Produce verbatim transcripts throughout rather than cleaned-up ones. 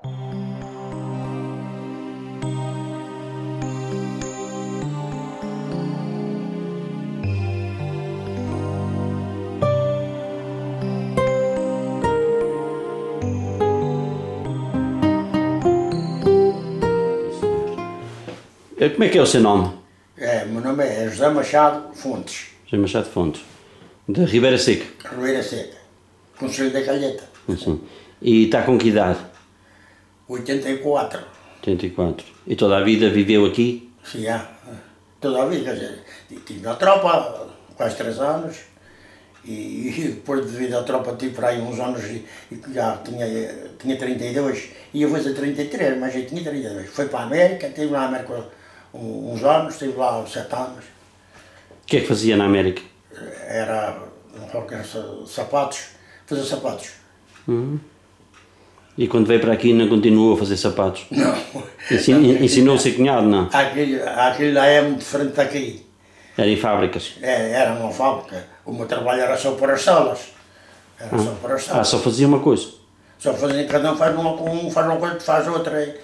Como é que é o seu nome? É, meu nome é José Machado Fontes. José Machado Fontes. De Ribeira Seca. Ribeira Seca. Conselho da Calheta. Sim. E está com que idade? oitenta e quatro. oitenta e quatro. E toda a vida viveu aqui? Sim, é. Toda a vida, quer dizer, estive na tropa quase três anos e, e depois devido à tropa tive por aí uns anos e, e já tinha, tinha trinta e dois e eu fazer trinta e três, mas eu tinha trinta e dois. Fui para a América, estive na América uns anos, estive lá uns sete anos. O que é que fazia na América? Era, era sapatos, fazer sapatos. Uhum. E quando veio para aqui não continuou a fazer sapatos? Não. Ensinou o seu cunhado, não? Aquilo, aquilo lá é muito diferente daqui. Era em fábricas? É, era uma fábrica. O meu trabalho era só para as salas. Era ah. só para as salas. Ah, só fazia uma coisa? Só fazia, cada um faz uma, um faz uma coisa, faz outra.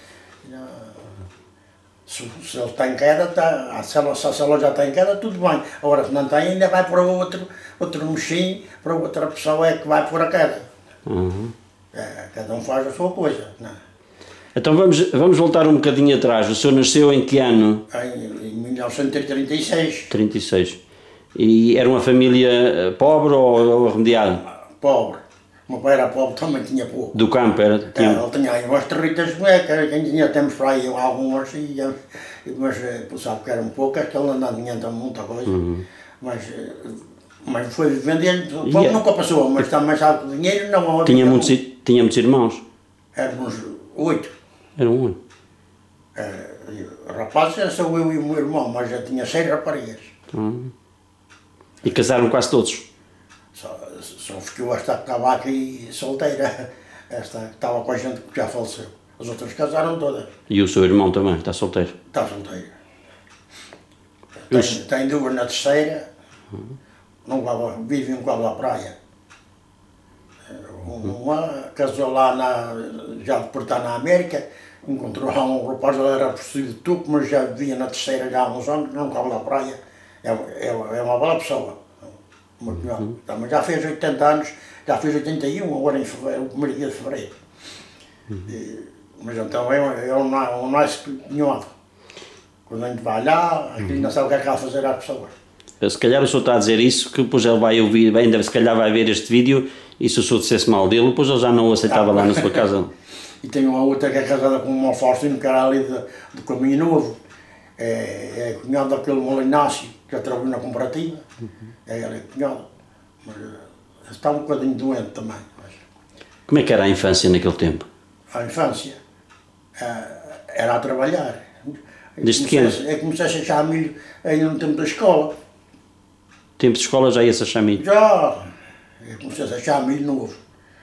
Se, se ele está em queda, está, se, ela, se a célula já está em queda, tudo bem. Agora, se não está ainda, vai para outro, outro mexinho, para outra pessoa é que vai por a queda. Uhum. É, cada um faz a sua coisa. Não. Então vamos, vamos voltar um bocadinho atrás. O senhor nasceu em que ano? Em, em mil novecentos e trinta e seis. trinta e seis. E era uma família pobre ou arremediada? Pobre. O meu pai era pobre, também tinha pouco. Do campo era? Tinha... É, ele tinha aí umas territas bonecas, ainda temos para aí algumas, e, mas sabe que eram poucas, que ele não tinha muita coisa. Uhum. Mas, mas foi vendendo, pouco yeah. Nunca passou, mas também sabe que o dinheiro não... Tinha muitos, tinha muitos irmãos? Éramos oito. Eram oito? É, rapazes, sou eu e o meu irmão, mas já tinha seis raparigas. Uhum. E casaram quase todos? Só, só ficou esta que estava aqui solteira, esta que estava com a gente que já faleceu. As outras casaram todas. E o seu irmão também, está solteiro? Está solteiro. Tem, Eu... tem duas na terceira, uhum. Não vai, vive um quadro à praia. Uma casou lá, na, já por estar na América, encontrou lá um rapaz, ele era possuído de tuco, mas já vivia na terceira já há uns anos, não cabo à praia. É, é, é uma bela pessoa. Uhum. Mas já fez oitenta anos, já fez oitenta e um, agora em fevereiro, o primeiro dia de fevereiro. Uhum. E, mas então é, é um, um nice cunhado. Quando a gente vai lá, aquilo uhum. Não sabe o que é que há a fazer às pessoas. Se calhar o senhor está a dizer isso, que depois ele vai ouvir, ainda se calhar vai ver este vídeo, e se o senhor dissesse mal dele, depois ele já não o aceitava ah, lá na sua casa. E tem uma outra que é casada com um Faustino, que era ali do Caminho Novo. É, é cunhado daquele Molinácio, que já trabalhou na cooperativa. Uhum. É ele é cunhado. Mas está um bocadinho doente também. Mas... Como é que era a infância naquele tempo? A infância? Era a trabalhar. Desde que ano? Eu comecei a achar milho ainda no tempo da escola. Tempo de escola já ia-se achar milho? Já! Eu comecei a achar milho novo.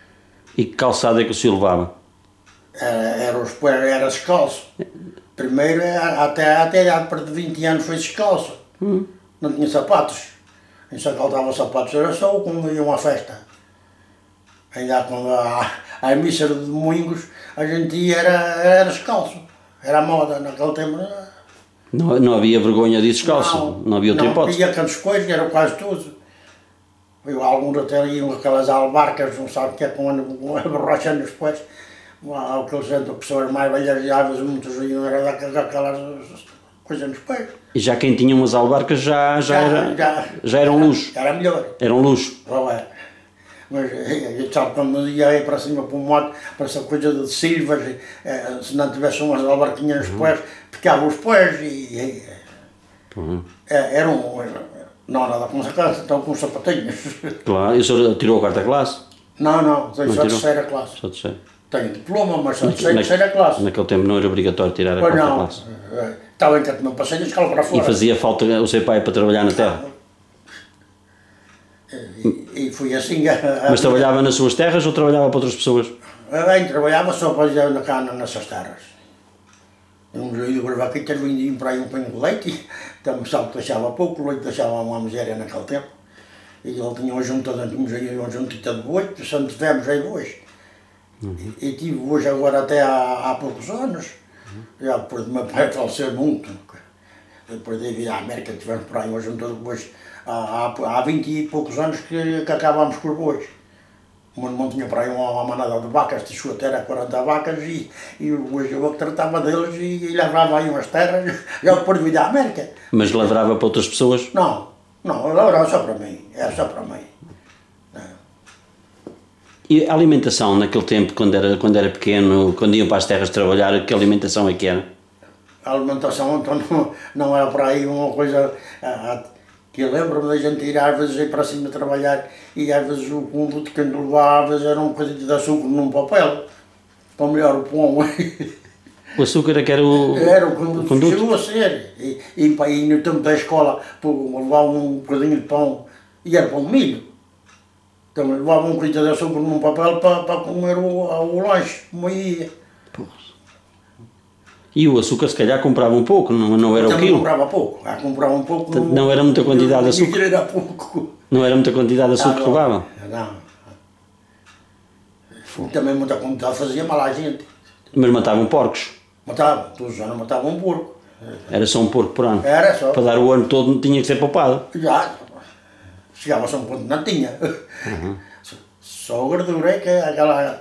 E que calçado é que o senhor levava? Era, era, os, era descalço. Primeiro, até, até há perto de vinte anos foi descalço. Hum. Não tinha sapatos. E só faltava sapatos, era só quando iam à festa. Ainda quando a, a missa de domingos, a gente ia, era, era descalço. Era moda naquele tempo. Não, não havia vergonha de ir descalço? Não, não havia outra não, hipótese? Não, havia tantas coisas, era quase tudo. Eu, alguns até iam aquelas albarcas, não sabe o que é, com a borracha nos pés. Aqueles entre pessoas mais velhas e às vezes muitos iam, era daquelas coisas nos pés. E já quem tinha umas albarcas já, já, já, era, já, já era um luxo? Era melhor. Era um luxo? Não é. Mas, sabe, quando ia para cima para o moto, para essa coisa de silvas, se não tivesse umas albarquinhas nos pés, picava os pés e... Uhum. Era um... Não, nada com sapatos, então com sapatinhos. Claro, e o senhor tirou a quarta classe? Não, não, tenho só a terceira classe. Só terceira. Tenho diploma, mas só a terceira classe. Naquele tempo não era obrigatório tirar a quarta não. classe? Estava em que não passei da escola para fora. E fazia falta o seu pai para trabalhar na terra? E, e fui assim... A, a Mas trabalhava nas suas terras ou trabalhava para outras pessoas? Bem, trabalhava só para ir na cana nessas terras. Um joelho de vaquitas vinha para aí um pão de leite, também sabe que deixava pouco, o leite deixava uma miséria naquele tempo. E ele tinha uma junta de uma juntita de boi, se não tivemos aí bois. Uhum. E, e tive hoje agora até há, há poucos anos, uhum. já depois de meu pai falecer muito, depois de vir à América, tivemos por aí hoje, depois, há, há, há vinte e poucos anos que, que acabámos com os bois. O meu irmão tinha para aí uma, uma manada de vacas, de sua terra, quarenta vacas, e, e hoje eu que tratava deles e, e lavrava aí umas terras, já depois de vir à América. Mas lavrava para outras pessoas? Não, não, eu lavrava só para mim, era só para mim. E a alimentação naquele tempo, quando era, quando era pequeno, quando iam para as terras trabalhar, que alimentação é que era? A alimentação então não, não era para aí uma coisa ah, que eu lembro-me da gente ir às vezes ir para cima trabalhar e às vezes o conduto que nos levava às vezes era um bocadinho de açúcar num papel, para melhor o pão. O açúcar é que era o Era o conduto, o conduto. Chegou a ser. E, e, e no tempo da escola levava um bocadinho de pão e era pão de milho. Então levava um bocadinho de açúcar num papel para, para comer o, o lanche, como ia. E o açúcar se calhar comprava um pouco, não, não era então, o quilo? comprava pouco, ah, comprava um pouco. Não, não era muita quantidade de açúcar? Era pouco. Não era muita quantidade de açúcar ah, que levava? Não. Não. Também muita quantidade fazia mal à gente. Mas matavam porcos? Matavam, todos os anos matavam um porco. Era só um porco por ano? Era só. Para dar o ano todo tinha que ser poupado? Já, chegava-se a um ponto que não tinha. Uhum. Só a gordura é que aquela...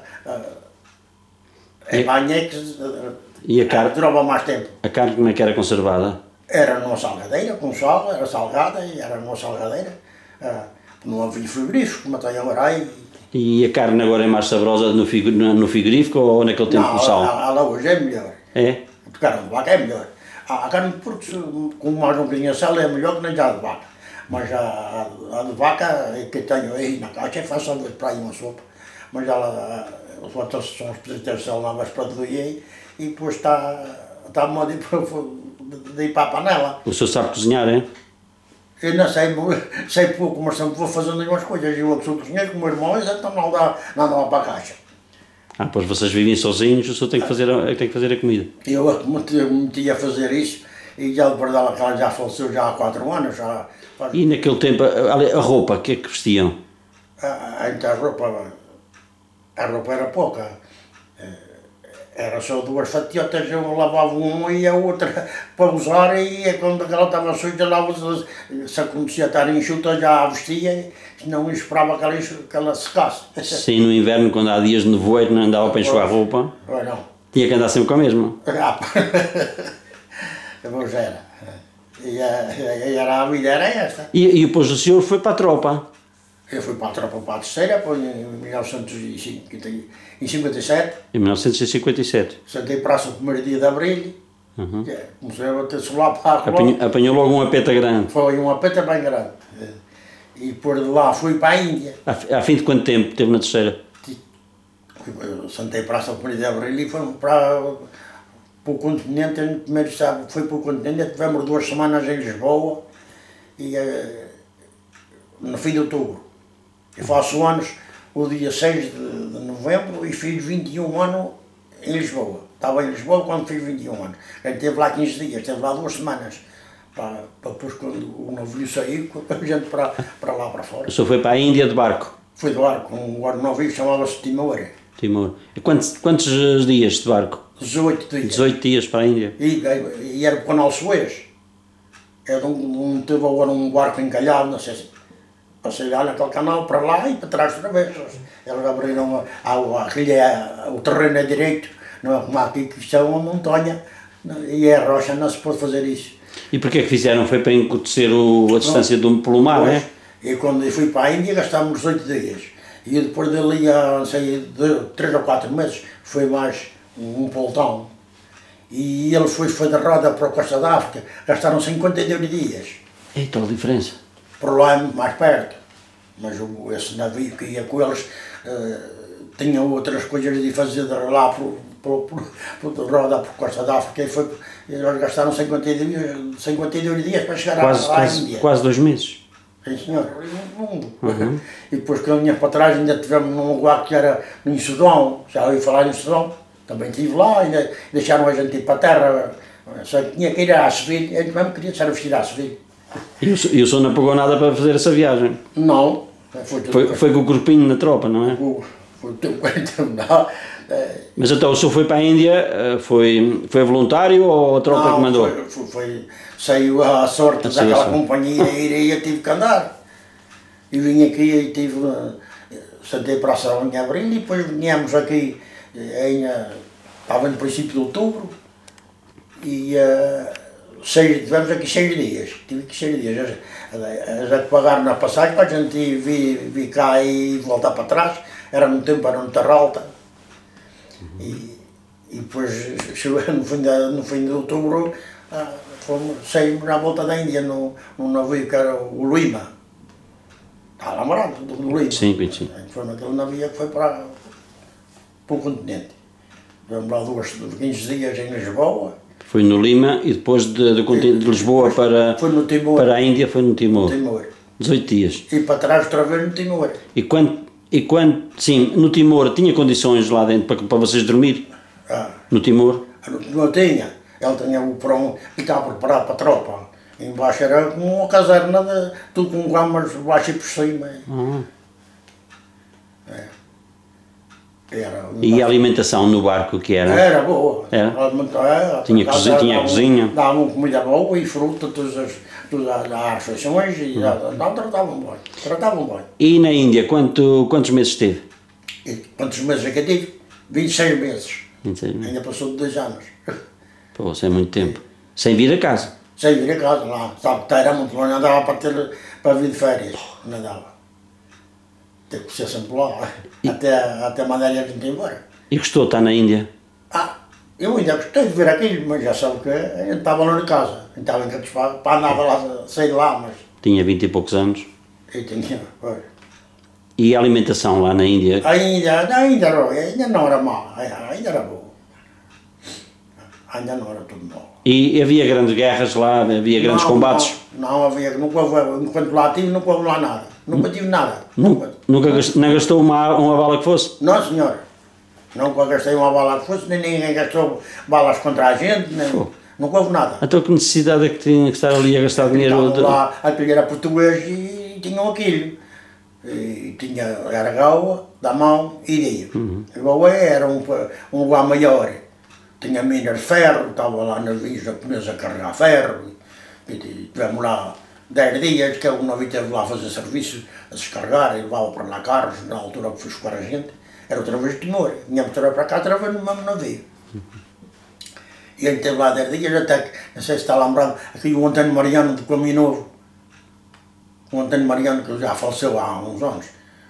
A banha é que e a carne, durava mais tempo. A carne como é que era conservada? Era numa salgadeira, com sal, era salgada e era numa salgadeira. Era, não havia frigorífico, como tem agora aí. E a carne agora é mais saborosa no, figu, no frigorífico ou naquele tempo com sal? Não, ela hoje é melhor. É? A carne de vaca é melhor. A, a carne de porco, com mais um bocadinho de sal, é melhor que nem a de vaca. Mas a, a, a de vaca, que tenho aí na caixa, faz só para aí uma sopa. Mas ela, os outros são os presentes de novas para doer e depois está, está a modo de, de ir para a panela. O senhor sabe cozinhar, é? Eu não sei, sei pouco, mas sempre vou fazendo umas coisas. Eu sou cozinheiro com o meu irmão, então não dá, não dá para a caixa. Ah, pois vocês vivem sozinhos, o senhor tem que fazer a, tem que fazer a comida. Eu me meti a fazer isso e já depois dela que ela já faleceu já há quatro anos. Já, e naquele tempo, a, a roupa, o que é que vestiam? A, então a roupa, a roupa era pouca. Era só duas fatiotas, eu lavava uma e a outra para usar e quando ela estava suja, lá, se acontecia estar enxuta, já a vestia, não esperava que ela, que ela secasse. Sim, no inverno, quando há dias de nevoeiro, não andava para enxugar a roupa? Não. Tinha que andar sempre com a mesma? Pois era. E a, era, a vida era esta. E, e depois o senhor foi para a tropa? Eu fui para a tropa para a terceira, em mil novecentos e cinquenta e sete. Em mil novecentos e cinquenta e sete. Sentei praça o primeiro dia de abril. Uhum. Comecei a bater solar para a apanhou, apanhou logo uma peta grande. Foi uma peta bem grande. E por de lá fui para a Índia. Há, há fim de quanto tempo teve na terceira? Sentei praça o primeiro de abril e fomos para, para o continente. Primeiro sábado fui para o continente, tivemos duas semanas em Lisboa. E no fim de outubro. Eu faço anos o dia seis de, de novembro e fiz vinte e um anos em Lisboa. Estava em Lisboa quando fiz vinte e um anos. A gente esteve lá quinze dias, esteve lá duas semanas. Para, para depois, quando o navio saiu, a gente para, para lá para fora. O senhor foi para a Índia de barco? Fui de barco, um navio chamava-se Timor. Timor. E quantos, quantos dias de barco? dezoito dias. dezoito dias para a Índia. E, e era o canal Suez. Era um, um, teve agora um barco encalhado, não sei se. Passei lá naquele canal para lá e para trás outra vez. Eles abriram a, a, a, o terreno a direito, não é como aqui que isto é uma montanha e é rocha, não se pode fazer isso. E porquê que fizeram? Foi para encurtecer o, a distância do, pelo mar, não é? E quando eu fui para a Índia gastámos oito dias. E depois dali a sei, de, três ou quatro meses foi mais um pelotão. E ele foi, foi de roda para a Costa da África, gastaram cinquenta e dois dias. É tal diferença. Por lá é muito mais perto, mas o, esse navio que ia com eles uh, tinha outras coisas de fazer de lá por, por, por, por roda por Costa da África e foi, eles gastaram cinquenta e dois dias para chegar quase, à, à quase, Índia. Quase dois meses. Sim senhor, uhum. E depois que eu vinha para trás ainda tivemos num lugar que era em Sudão, já ouvi falar em Sudão, também estive lá, ainda deixaram a gente ir para a terra, só que tinha que ir à Sevilha, a gente mesmo queria ser vestir à Sevilha. E o, e o senhor não pagou nada para fazer essa viagem? Não. Foi, foi, foi com o corpinho na tropa, não é? Foi, o tempo que terminar. Mas então o senhor foi para a Índia, foi, foi voluntário ou a tropa Não, que mandou? Foi, foi, foi, saiu à sorte Saiu daquela a sorte. companhia e eu tive que andar. E vim aqui e tive, sentei para a sala em abril e depois viemos aqui, em, estava no princípio de outubro e uh, seis, tivemos aqui seis dias, tive aqui seis dias. Já que pagaram na passagem para a gente vir, vir cá e voltar para trás, era no tempo, era no Terralta. E, e depois, chegou no fim de, no fim de outubro, ah, fomos, saímos à volta da Índia num, num navio que era o Lima. Está lá morado, do Lima. Sim, sim. Foi naquele navio que foi para, para o continente. Tivemos lá duas, quinze dias em Lisboa. Foi no Lima e depois de, de, de, de Lisboa para, foi no Timor. para a Índia foi no Timor. No Timor. dezoito dias. E para trás outra vez no Timor. E quando, e quando, sim, no Timor tinha condições lá dentro para, para vocês dormir? Ah. No Timor? No Timor tinha. Ele tinha o pão que estava preparado para a tropa. Embaixo era como uma caserna, de, tudo com camas baixo e por cima. Ah. É. Era, E a alimentação no barco que era? Era boa. Era? Era, tinha cozinha, tinha cozinha? Davam comida boa e fruta, todas as, todas as refeições e hum. não, tratavam bem. Tratavam bem. E na Índia, quanto, quantos meses esteve? E quantos meses é que eu tive? vinte e seis meses. vinte e seis meses. Ainda passou de dois anos. Pô, isso é muito tempo. Sem vir a casa? Sem vir a casa lá. Sabe que era muito longe, não dava para, ter, para vir de férias. Não dava. Teve que ser sempre lá, e, até, até mandar a gente embora. E gostou de estar na Índia? Ah, eu ainda gostei de ver aquilo, mas já sabe que a gente estava lá em casa. A gente estava em Campos para, para andar lá, sair de lá, mas... Tinha vinte e poucos anos. Eu tinha, pois. E a alimentação lá na Índia? Ainda, ainda, era, ainda não era má, ainda era boa. Ainda não era tudo mal. E havia grandes guerras lá, havia grandes não, combates? Não, não havia, nunca houve, enquanto lá tive, nunca houve lá nada. Nunca tive nada. Nunca, nunca gastou, não gastou uma, uma bala que fosse? Não, senhor. Nunca gastei uma bala que fosse, nem ninguém gastou balas contra a gente, nem, nunca houve nada. Então que necessidade é que tinha que estar ali a gastar dinheiro? De... Lá, aquilo era português e tinham aquilo. E tinha, era Goa, Damão e Rio. Uhum. Goa era um, um lugar maior. Tinha minas de ferro, estava lá navios japoneses a carregar ferro. E, e tivemos lá dez dias que o navio esteve lá a fazer serviço, a descarregar, e levava para lá carros, na altura que fui escoar a gente. Era outra vez de Timor. Vinha-me para cá outra vez no mesmo navio. Uhum. E ele esteve lá dez dias, até que, não sei se está lembrado, aqui o Antônio Mariano do Caminho Novo. O Antônio Mariano, que já faleceu há uns anos.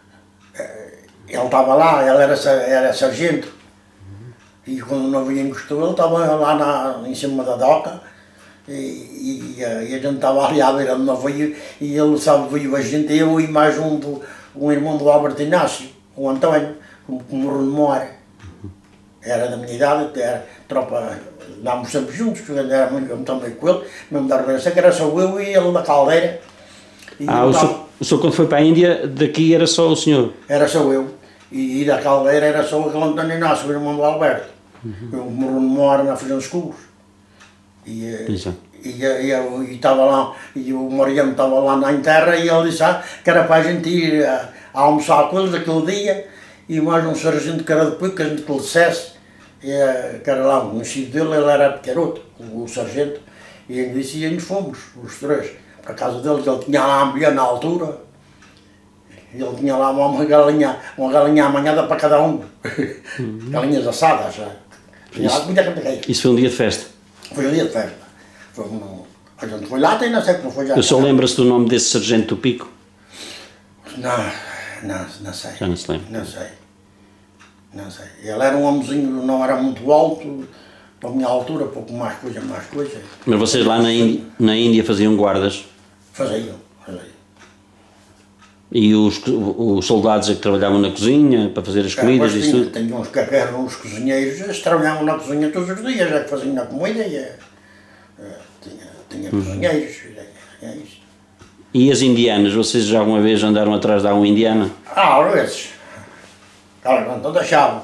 Ele estava lá, ele era, era sargento. E quando o navio encostou, ele estava lá na, em cima da doca. E, e, e a gente estava ali à beira do navio. E ele, sabe, veio a gente, eu e mais um, do, um irmão do Alberto Inácio, o António, que morreu de memória. Era da minha idade, era tropa, andávamos sempre juntos, porque ele era muito, muito amigo com ele, mesmo da organização, que era só eu e ele da caldeira. E ah, o senhor, o senhor quando foi para a Índia, daqui era só o senhor? Era só eu. E, e da caldeira era só aquele António Inácio, o irmão do Alberto. Uhum. Eu morro de memória na Feijão dos Cubos. E, e, e, e estava lá, e o Mariano estava lá na terra e ele disse ah, que era para a gente ir a, a almoçar com eles aquele dia. E mais um sargento que era depois, que a gente que lhe dissesse, e, que era lá o conhecido dele, ele era pequeroto, o sargento. E ele disse, e nos fomos, os três, para a casa deles. Ele tinha lá a mulher na altura. Ele tinha lá uma galinha, uma galinha amanhada para cada um. Uhum. Galinhas assadas. Tinha lá comida que Isso foi um dia de festa? Foi um dia de festa. Foi um, a gente foi lá, tem não sei como foi já. O senhor lembra-se do nome desse sargento do Pico? Não, não, não sei. Já não se lembra? Não sei. Não sei. Ele era um homenzinho, não era muito alto, para a minha altura, pouco mais coisa, mais coisa. Mas vocês lá na Índia, na Índia faziam guardas? Faziam, faziam. E os, os soldados é que trabalhavam na cozinha para fazer as comidas e tudo? Tinha uns que eram uns cozinheiros, eles trabalhavam na cozinha todos os dias, é que faziam a comida e é, tinha, tinha uhum. cozinheiros. É isso. E as indianas, vocês já alguma vez andaram atrás de alguma indiana? Ah, às vezes. Elas não deixavam.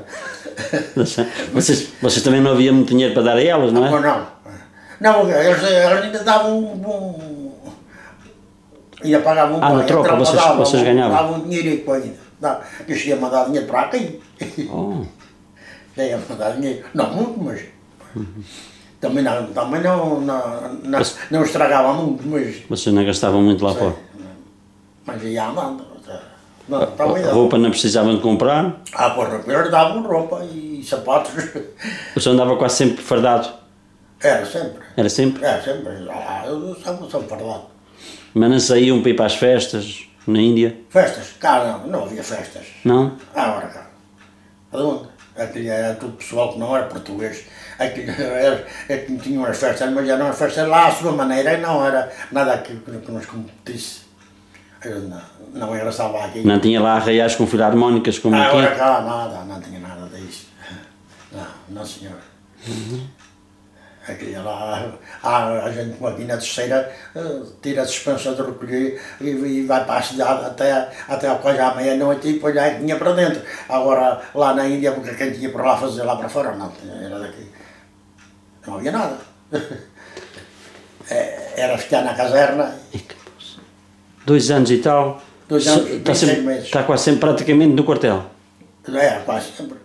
vocês, vocês também não havia muito dinheiro para dar a elas, não é? Não, não. Não, eles, eles ainda davam um... um ia pagar um ah, na tropa, vocês, dava, vocês ganhavam? Davam um dinheiro ainda. Não, eu cheguei a mandar dinheiro para aqui. Oh. Cheguei a mandar dinheiro, não muito, mas... Uhum. Também, não, também não, não, não, mas, não estragava muito, mas... Vocês não gastavam muito lá sei, fora? Mas ia andando. Não, a, a roupa não precisavam de comprar? Ah, porra, eles davam roupa e sapatos. O senhor andava quase sempre fardado? Era sempre. Era sempre? Era sempre. Ah, eu estava sempre fardado. Mas não saíam para ir para as festas, na Índia? Festas? Cá não, não havia festas. Não? Ah, ora cá. Aonde? Aquilo era tudo pessoal que não era português. Aquilo era, é que tinham umas festas, mas eram umas festas lá à sua maneira e não era nada aquilo que nos competisse. Não, não era só aqui. Não tinha lá arraiais com filarmónicas como ah, aqui? Ora cá, nada, não tinha nada disso. Não, não senhor. Uhum. Aqui lá, a, a gente com aqui na terceira tira a dispensa de recolher e, e vai para a cidade até, até quase à meia-noite e depois já tinha para dentro. Agora lá na Índia, porque quem tinha para lá fazer lá para fora, não, era daqui. Não havia nada. Era ficar na caserna. Dois anos e tal? Dois anos, está, sempre, está quase sempre praticamente no quartel? É, quase sempre.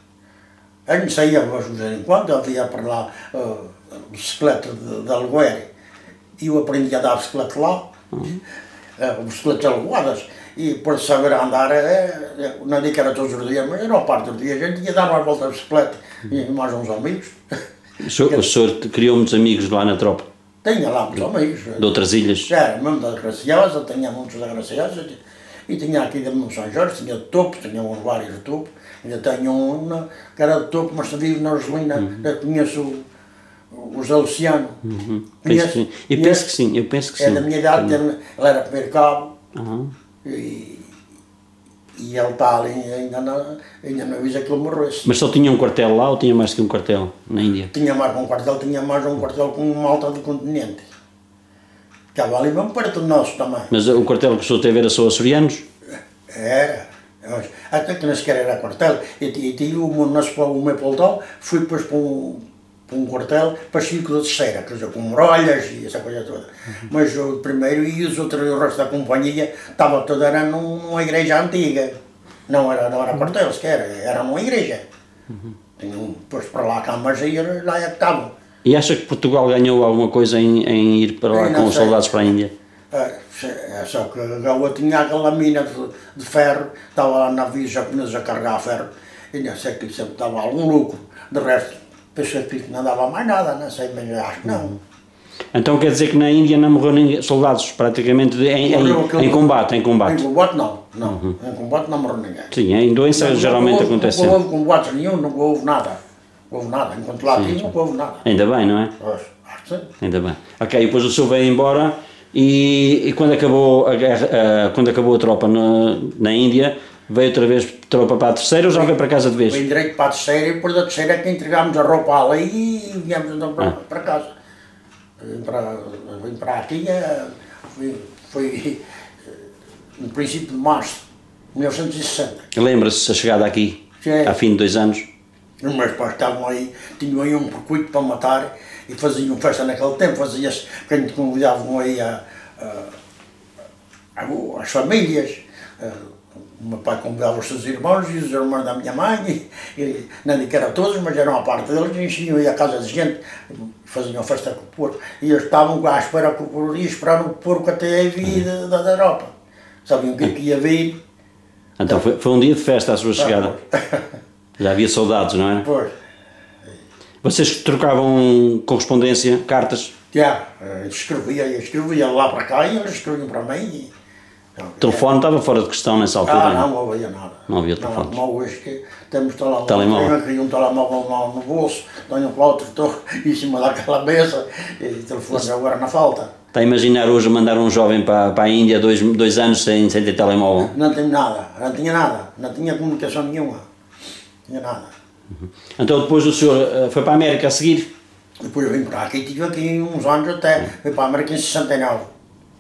A gente saía de vez em quando, havia para lá uh, bicicleta de, de aluguer e eu aprendi a dar bicicleta lá, uhum. uh, bicicletas alugadas, e por saber andar, é, não digo que era todos os dias, mas era uma parte dos dias, a gente ia dar uma volta de bicicleta uhum. e mais uns amigos. O senhor, o senhor criou muitos amigos lá na tropa? Tinha lá muitos amigos. De outras ilhas? Era, mesmo da Graciosa, tinha muitos da Graciosa, e tinha aqui de São Jorge, tinha de Topo, tinha uns vários de Topo. Ainda tenho um que era de Topo, mas vive na Roselina, uhum. Eu conheço o, o José Luciano. Uhum. Penso sim. Eu penso que sim, eu penso que é sim. É da minha idade, ele era primeiro cabo, uhum. e, e ele está ali, ainda não, ainda não avisa que ele morresse. Mas só tinha um quartel lá ou tinha mais que um quartel na Índia? Tinha mais um quartel, tinha mais um quartel com uma alta do continente. Estava ali mesmo perto do nosso também. Mas o quartel que o senhor teve era só açorianos? Era. Até que nem sequer era quartel, e tinha o meu pelotão, fui depois para um, para um quartel para Chico da Terceira, quer dizer, com morolhas e essa coisa toda. Uhum. Mas o primeiro e os outros, o resto da companhia, estava toda era numa igreja antiga, não era, não era quartel sequer, era numa igreja. Uhum. Tinham, depois para lá camas e lá é que estavam. E acha que Portugal ganhou alguma coisa em, em ir para lá com os soldados para a Índia? É, só que a Gaúa tinha aquela mina de, de ferro, estava lá navios japoneses a carregar ferro, e não sei que sempre dava algum lucro, de resto, pensei que não dava mais nada, não sei, mas acho que não. Então quer dizer que na Índia não morreu ninguém, soldados praticamente em, em, em combate, em combate? Em combate não, não, uhum. Em combate não morreu ninguém. Sim, em doença não, geralmente não houve, acontece. Não houve combate nenhum, não houve nada, não houve nada, enquanto lá tinha não houve nada. Ainda bem, não é? Pois, acho que sim. Ainda bem. Ok, depois o senhor veio embora. E, e quando, acabou a guerra, uh, quando acabou a tropa na, na Índia, veio outra vez tropa para a terceira ou já veio para casa de vez? Veio direito para a terceira e depois da terceira é que entregámos a roupa ali e viemos então para, ah. para casa. Vim para, vim para aqui, foi, foi no princípio de março de mil novecentos e sessenta. Lembra-se a chegada aqui, Sim. Há fim de dois anos? Os meus pais estavam aí, tinham aí um percuito para matar e faziam festa naquele tempo, fazia-se, quem te convidavam aí a, a, a, as famílias, a, o meu pai convidava os seus irmãos e os irmãos da minha mãe, e, e, não digo que eram todos, mas eram a parte deles, e enchiam aí a casa de gente, faziam festa com o porco, e eles estavam à espera que o porco ia esperar o porco até a vir da, da Europa, sabiam o que, que ia vir. Então foi, foi um dia de festa a sua chegada, já havia soldados, não é? Pois. Vocês trocavam correspondência, cartas? Já, escrevia, escrevia lá para cá e eles escreviam para mim. E, então, o telefone estava fora de questão nessa altura? Ah, não, não havia nada. Não havia telefone. Não, hoje que temos telemóvel, telemóvel. Tenho um telemóvel no bolso, tenho um outro, estou em cima daquela mesa e o telefone Mas, agora não falta. Está a imaginar hoje mandar um jovem para, para a Índia dois, dois anos sem, sem ter telemóvel? Não tenho nada, não tinha nada, não tinha comunicação nenhuma, não tinha nada. Uhum. Então depois o senhor uh, foi para a América a seguir? Depois eu vim para aqui, estive aqui uns anos até, fui para a América em sessenta e nove.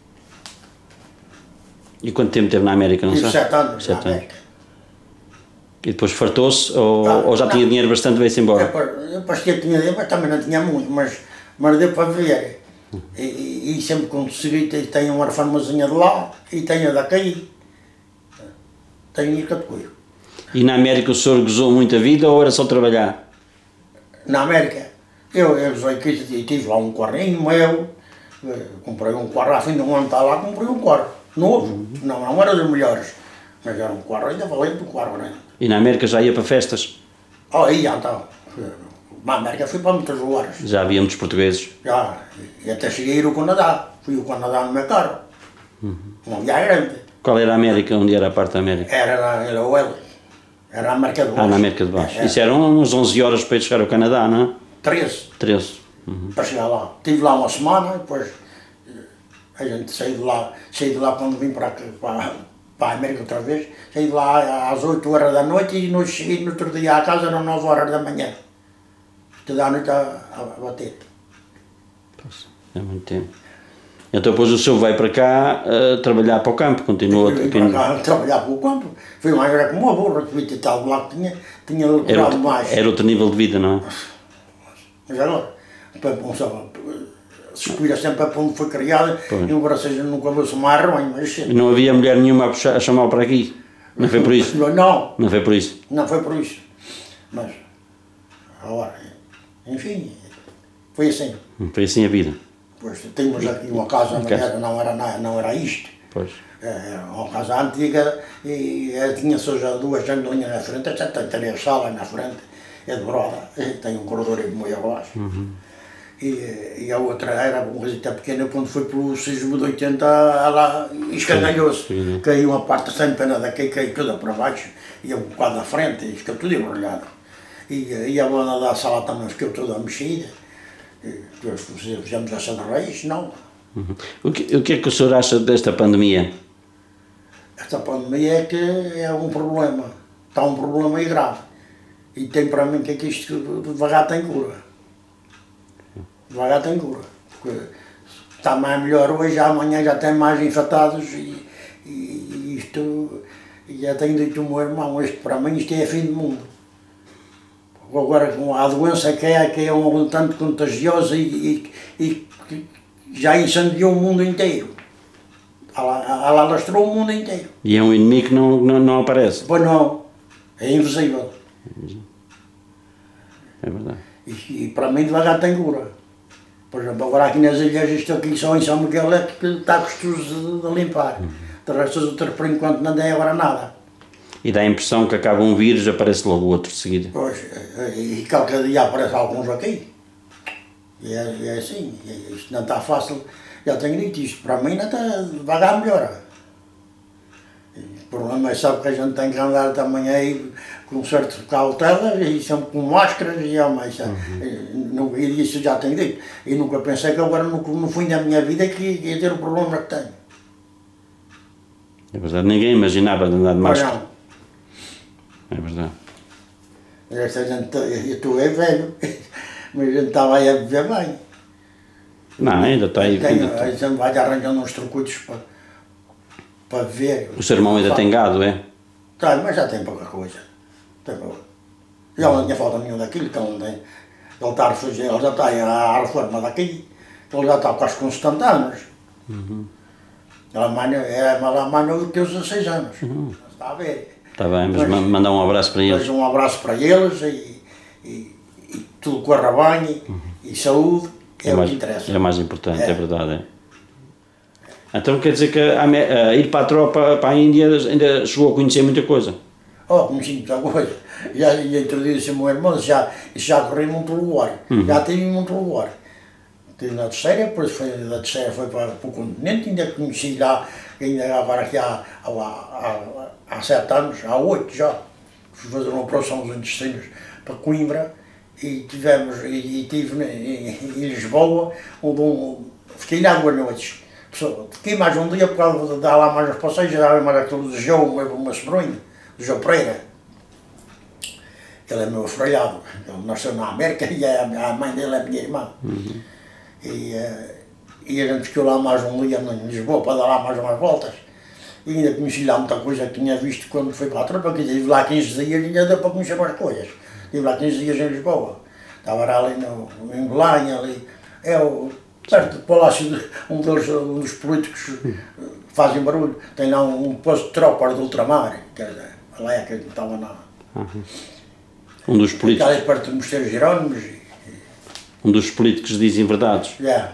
E quanto tempo teve na América, não Tive sabe? sete anos sete na América. E depois fartou-se ou, Ah, ou já não. tinha dinheiro bastante e veio-se embora? Eu, eu parecia que tinha dinheiro, mas também não tinha muito, mas, mas deu para viver. E, e, e sempre consegui, tenho uma reformazinha de lá e tenho daqui. tenho ido Catucoio. E na América o senhor gozou muita vida ou era só trabalhar? Na América, eu, eu usei aqui e tive lá um carrinho meu, comprei um carro, a fim de um ano está lá, comprei um carro, novo, uhum. não, não era dos melhores, mas era um carro ainda valente do carro, né? E na América já ia para festas? Oh, ia então, na América fui para muitos lugares. Já havia muitos portugueses? Já, e até cheguei a ir ao Canadá, fui ao Canadá no meu carro, uhum. Uma viagem grande. Qual era a América, onde era a parte da América? Era na era o L. Era na América de Baixo. Ah, na América de Baixo. É, Isso eram umas onze horas para ir chegar ao Canadá, não é? treze. treze. Uhum. Para chegar lá. Estive lá uma semana, depois a gente saiu de lá, saí de lá quando vim para, para, para a América outra vez, saí de lá às oito horas da noite e no, cheguei no outro dia à casa eram nove horas da manhã. Toda a noite a, a bater. É muito tempo. Então depois o senhor vai para cá uh, trabalhar para o campo, continua a para cá trabalhar para o campo. Foi mais era como uma burra, que devia ter lá que tinha, tinha lucrado mais. Era outro nível de vida, não é? Mas agora, se espira sempre para onde foi criado, e o Brasil nunca viu-se mais ruim, mas... E não havia mulher nenhuma a, puxar, a chamá-lo para aqui? Não foi por isso? Não. Não foi por isso? Não foi por isso. Mas, agora, enfim, foi assim. Foi assim a vida? Pois, tínhamos aqui uma casa, não era, não era, não era isto. Pois. Era uma casa antiga e tinha só já duas janelinhas na frente, até tem três salas na frente, é de broda, tem um corredor aí meio abaixo. Uhum. E, e a outra era uma coisita pequena, quando foi pelo sismo de oitenta, ela escangalhou-se. Caiu uma parte sem pena daqui, caiu toda para baixo, e um bocado na frente, e ficou tudo embrulhado. E, e a banda da sala também ficou toda mexida. Depois fizemos essa de raiz, não. Uhum. O, que, o que é que o senhor acha desta pandemia? Esta pandemia é que é um problema, está um problema aí grave. E tem para mim que é que isto devagar tem cura. Devagar tem cura. Porque está mais melhor hoje, amanhã já tem mais infectados e, e isto, e já tenho dito ao meu irmão, isto para mim isto é fim do mundo. Agora com a doença que é, que é um tanto contagiosa e, e, e já incendiou o mundo inteiro. Ela, ela alastrou o mundo inteiro. E é um inimigo que não, não, não aparece? Pois não, é invisível. É verdade. E, e para mim devagar tem cura. Por exemplo, agora aqui nas ilhas, isto aqui só em São Miguel é que está gostoso de, de limpar. Uhum. De resto, as outras por enquanto não tem agora nada. E dá a impressão que acaba um vírus e aparece logo o outro de seguida. Pois, e qualquer dia aparece alguns aqui. E é, e é assim, isto não está fácil. Já tenho dito isto, para mim não está devagar melhora. O problema é sabe que a gente tem que andar também aí com certa cautela e sempre com máscaras e é mais. Uhum. E isso já tenho dito. E nunca pensei que agora no, no fim da minha vida que ia ter o problema que tenho. É verdade, ninguém imaginava de andar de máscara. Não. É verdade. Esta gente, eu tu é velho, mas a gente estava aí a viver bem. Não, ainda está aí. Tem, ainda a gente vai arranjando uns trucuitos para, para ver. O seu irmão ainda tem gado, é? Tem, mas já tem pouca coisa. Tem pouca. Já não tinha falta nenhum daquilo, que ele, tem, ele, está a refugir, ele já está à reforma daqui, ele já está quase com setenta anos. Uhum. Ele é mais, é mais novo do que os dezesseis anos. Uhum. Está a ver. Está bem, mas, mas mandar um abraço para eles. Um abraço para eles e, e, e tudo corra bem e, uhum. e saúde, é, é mais, o que interessa. É mais importante, é, é verdade. É. Então quer dizer que a, a, ir para a tropa, para a Índia, ainda chegou a conhecer muita coisa? Oh, conheci muita coisa. Já, já introduzi o meu irmão, já, já corri muito lugar, uhum. já tive muito lugar. Estive na terceira, depois foi, da terceira foi para, para o continente, ainda conheci lá, ainda agora aqui há, há, há, há sete anos, há oito já, fui fazer uma operação dos intestinos para Coimbra e tivemos, e, e estive em, em Lisboa, onde um, fiquei lá duas noites. Fiquei mais um dia por causa de dar lá mais uns passeios, já mais aquilo do João, uma sobrinha, do João Pereira. Ele é meu afilhado, ele nasceu na América e a, a mãe dele é minha irmã. Uhum. E, e a gente ficou lá mais um dia em Lisboa para dar lá mais umas voltas. E ainda conheci lá muita coisa que tinha visto quando fui para a tropa, que estive lá quinze dias e ainda deu para conhecer mais coisas. Estive lá quinze dias em Lisboa. Estava ali no, em Belém, ali. É o, Perto do Palácio, de, um, deles, um dos políticos que fazem barulho, tem lá um, um posto de tropas de ultramar, quer dizer, lá é que não estava nada. Uhum. Um dos políticos. Está ali perto do Mosteiro Jerónimos. E, um dos políticos dizem verdades. Yeah.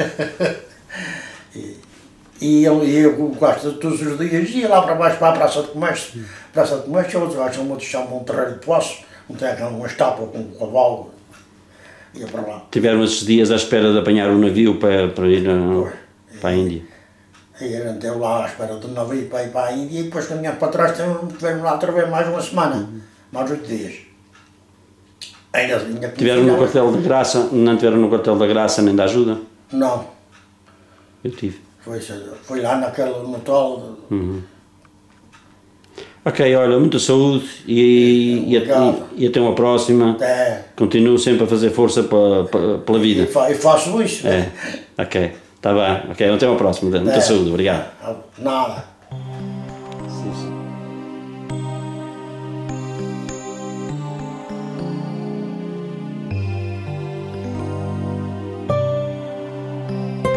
e, e eu, eu gosto de todos os dias, ia lá para baixo para a Praça de Comércio. Hum. Praça de Comércio, outros acham, outros chamam um terreiro de poço, não tem aquela uma estátua com um cavalo. Ia para lá. Tiveram esses dias à espera de apanhar um navio para, para ir a, para a Índia. E a gente eu lá à espera do navio para ir para a Índia e depois caminhar para trás tiveram lá outra vez mais uma semana, uhum. mais oito dias. Ainda, ainda tiveram no quartel da Graça, não tiveram no quartel da Graça nem da ajuda? Não. Eu tive. Foi, foi lá naquele motel. Uhum. Ok, olha, muita saúde e, e, e, e até uma próxima. É. Continuo sempre a fazer força para, para, pela vida. E, fa, e faço isso. É. Ok, está bem. Ok, até uma próxima. Muita é. saúde, obrigado. Nada. Thank